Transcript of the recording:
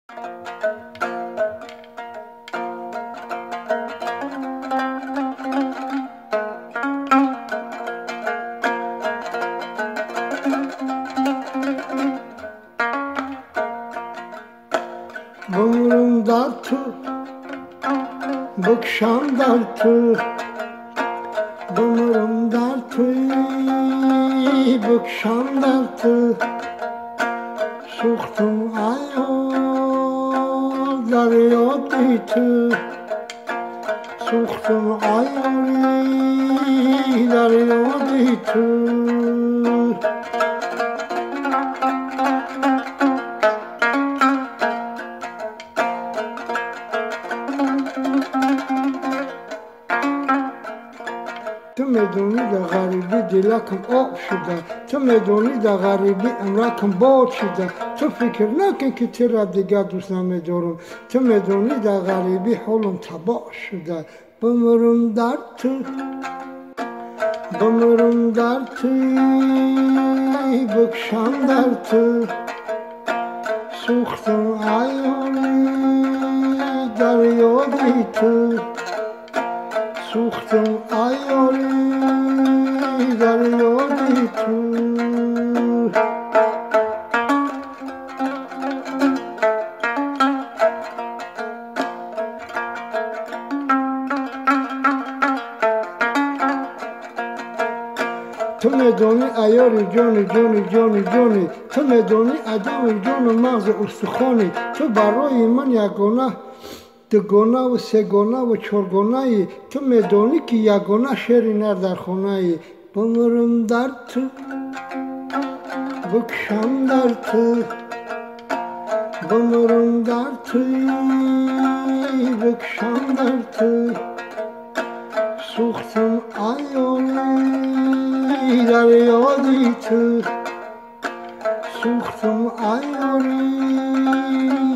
Bumurum dartı, bıkşam dartı. Bumurum dartı, bıkşam dartı. Suxtum ayol, daryo diytı. Suxtum ayol, daryo diytı. تو میدونی در غریبی دلکم آب شده، تو میدونی در غریبی امرکم باد شده. تو فکر نکن که تو را دیگر دوست نمیدارم، تو میدونی در غریبی حالم تباه شده. بمیرم در تو، بمیرم در تو، بکشم در تو. سوختم ایالی در یادی تو. سوختم ایالی در یادی تو. تو میدونی ایاری جانی جانی جانی جانی، تو میدونی ادم جان و مغز استخوانی. تو برای من یگانه دوگانه و سگانه و چارگانه ای. تو میدونی که یگانه شعری نر در خانه ای. بمیرم در تو، بکشم در تو. بمیرم در تو، بکشم در تو. سوختم ایالی در یادی تو. سوختم ایالی